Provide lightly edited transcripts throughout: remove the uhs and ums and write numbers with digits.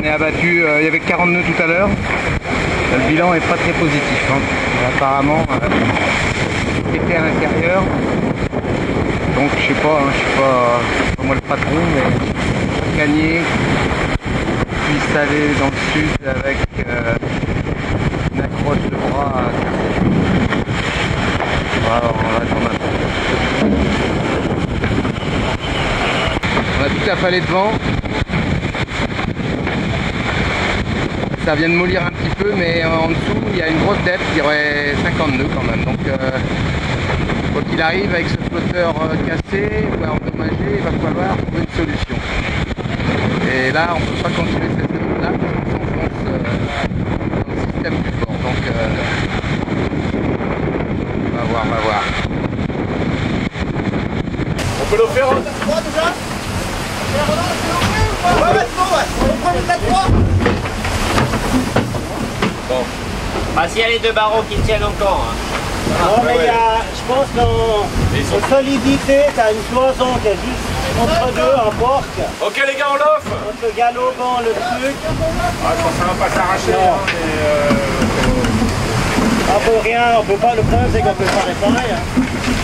est abattu, il y avait 40 nœuds tout à l'heure. Le bilan est pas très positif. Hein. Apparemment, pété à l'intérieur. Donc je sais pas, je suis pas moi le patron, mais gagner, puis aller dans le sud avec une accroche de bras. Voilà, on va attendre un peu. On a tout affalé devant. Ça vient de mollir un petit peu, mais en dessous il y a une grosse depth, je dirais 50 nœuds quand même. Donc quoi qu'il arrive, avec ce flotteur cassé ou endommagé, il va falloir trouver une solution. Et là on ne peut pas continuer cette route là, parce qu'on s'enfonce dans le système du port. Donc on va voir, on va voir. On peut le faire hein? Déjà ouais, c'est bon, ouais. On prend le 4-3. Bon. Ah, s'il y a les deux barreaux qui tiennent encore. Hein. Non, mais il y a, je pense, dans solidité, t'as une cloison qui est juste entre deux, en porque. Ok les gars, on l'offre. Entre le galopant, le truc. Ah, je pense que ça va pas s'arracher. Hein, On peut rien, on peut pas, le problème c'est qu'on peut pas réparer. Hein.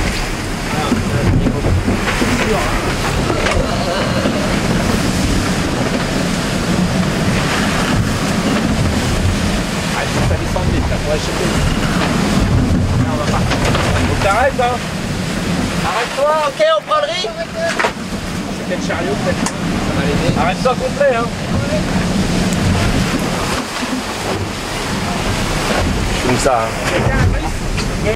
Ça descend vite, là, pour acheter. On va partir. Faut que t'arrêtes, hein. Arrête-toi, ok, on prend le riz. C'était le chariot, peut-être. Ça va l'aider. Arrête-toi complet, hein. Comme ça, hein.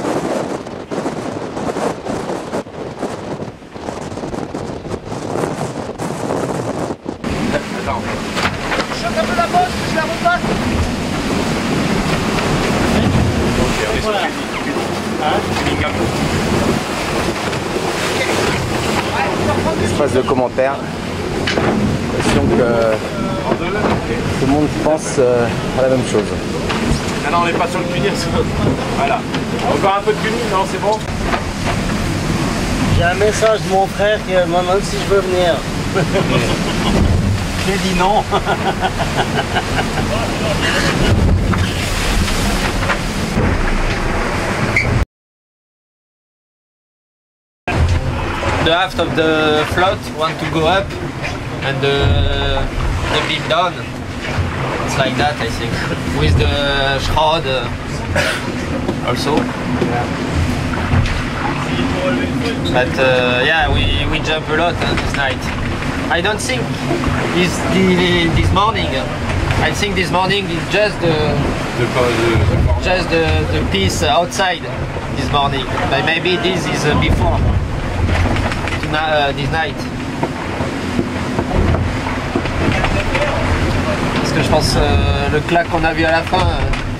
Attends. Je choque un peu la bosse, je la repasse. Voilà. Espace de commentaires. J'ai l'impression que tout le monde pense à la même chose. Ah non, on n'est pas sur le punir. Voilà. Encore un peu de punir, non, c'est bon. J'ai un message de mon frère qui me demande si je veux venir. J'ai dit non. The aft of the float want to go up and the beam down. It's like that, I think. With the shroud also. But yeah, we jump a lot this night. I don't think this morning. I think this morning is just the piece outside this morning. But maybe this is before. This night. Parce que je pense le claque qu'on a vu à la fin,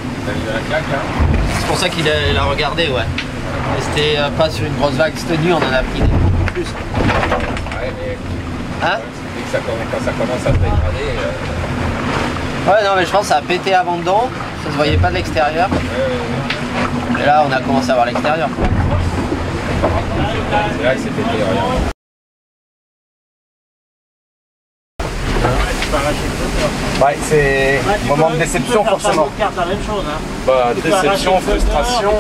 c'est pour ça qu'il a regardé, ouais. Et c'était pas sur une grosse vague, cette nuit on en a pris beaucoup plus. Ouais, mais hein? Quand ça commence à se dégrader. Ouais, non, mais je pense que ça a pété avant dedans, ça se voyait pas de l'extérieur. Et là on a commencé à voir l'extérieur. C'est là que c'était rien. Ouais, c'est un moment de déception forcément. La même chose, hein. Bah, déception, frustration,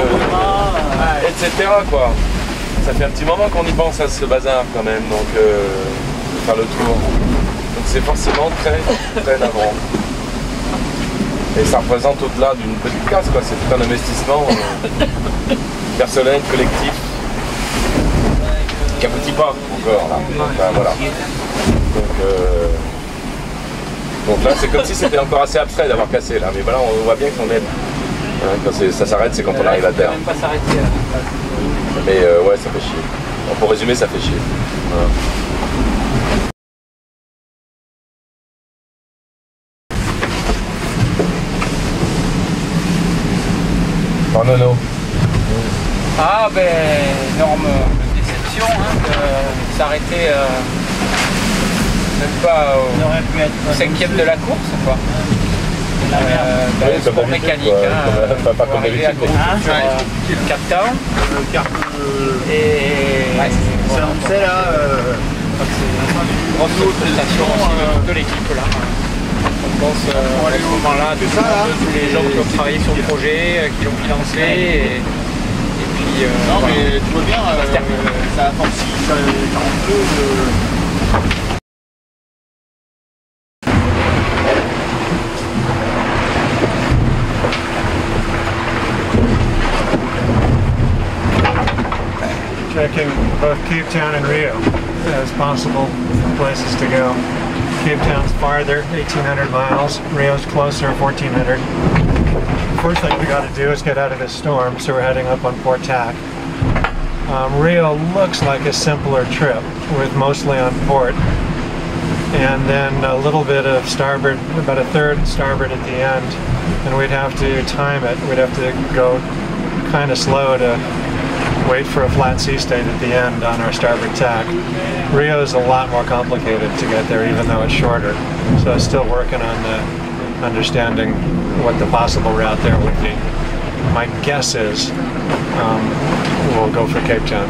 etc. quoi. Ça fait un petit moment qu'on y pense à ce bazar quand même, donc faire le tour. Donc c'est forcément très très navrant. Et ça représente au-delà d'une petite casse, quoi. C'est tout un investissement personnel, collectif, qui aboutit pas encore là. Enfin, voilà. Donc là c'est comme si c'était encore assez abstrait d'avoir cassé là, mais voilà on voit bien qu'on aide. Hein, quand ça s'arrête c'est quand on arrive à terre. Même pas s'arrêter. Mais ouais ça fait chier. Bon, pour résumer ça fait chier. Voilà. Nono. Ah ben énorme déception hein, de s'arrêter même pas au 5e de la course quoi. Le sport mécanique, pas comme arriver à d'habitude. sur le cap down et c'est là grosse prestation de l'équipe là. pense, à ce moment-là, de tous les gens qui ont travaillé sur le projet, qui l'ont financé. Et puis, non, voilà. mais tu vois bien, ça a 46, 42. Checking both Cape Town and Rio as possible places to go. Cape Town's farther, 1,800 miles. Rio's closer, 1,400. First thing we got to do is get out of this storm, so we're heading up on Port Tack. Rio looks like a simpler trip, with mostly on port, and then a little bit of starboard, about a third starboard at the end, and we'd have to time it. We'd have to go kind of slow to wait for a flat sea state at the end on our starboard tack. Rio is a lot more complicated to get there, even though it's shorter. So still working on understanding what the possible route there would be. My guess is we'll go for Cape Town.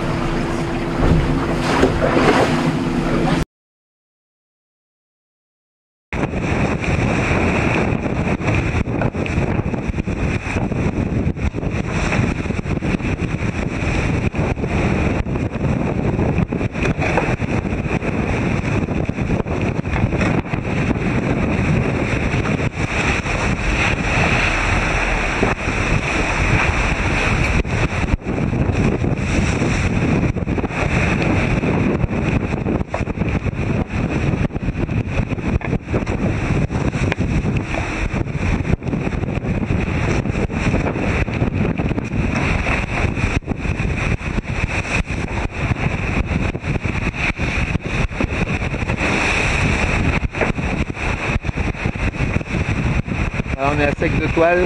Alors on est à sec de toile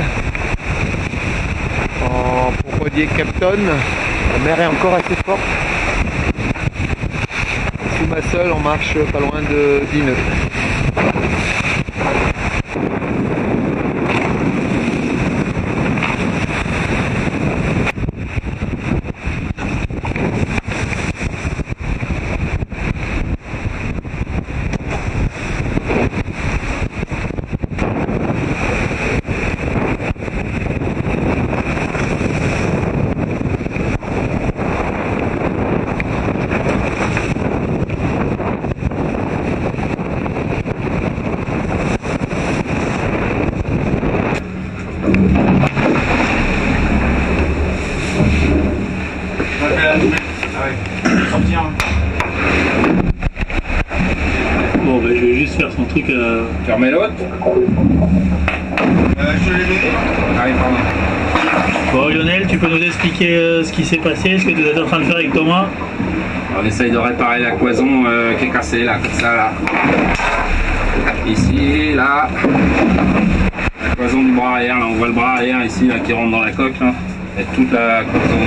en Concordier Capton. La mer est encore assez forte. Sous ma seule, on marche pas loin de 10 nœuds. Bon, ben, je vais juste faire son truc. Tu remets l'autre Je l'ai donné. Ah oui, pardon. Bon, Lionel, tu peux nous expliquer ce qui s'est passé, ce que tu es en train de faire avec Thomas? On essaye de réparer la cloison qui est cassée là, comme ça là. Ici, là. La cloison du bras arrière, là, on voit le bras arrière ici là, qui rentre dans la coque là. Et toute la cloison.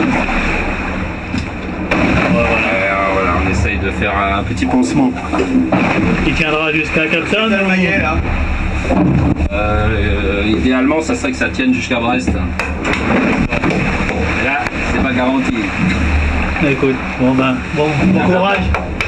Voilà, on essaye de faire un petit pansement. Qui tiendra jusqu'à Capton? Là. Idéalement, ça serait que ça tienne jusqu'à Brest. Mais là, c'est pas garanti. Écoute, bon courage.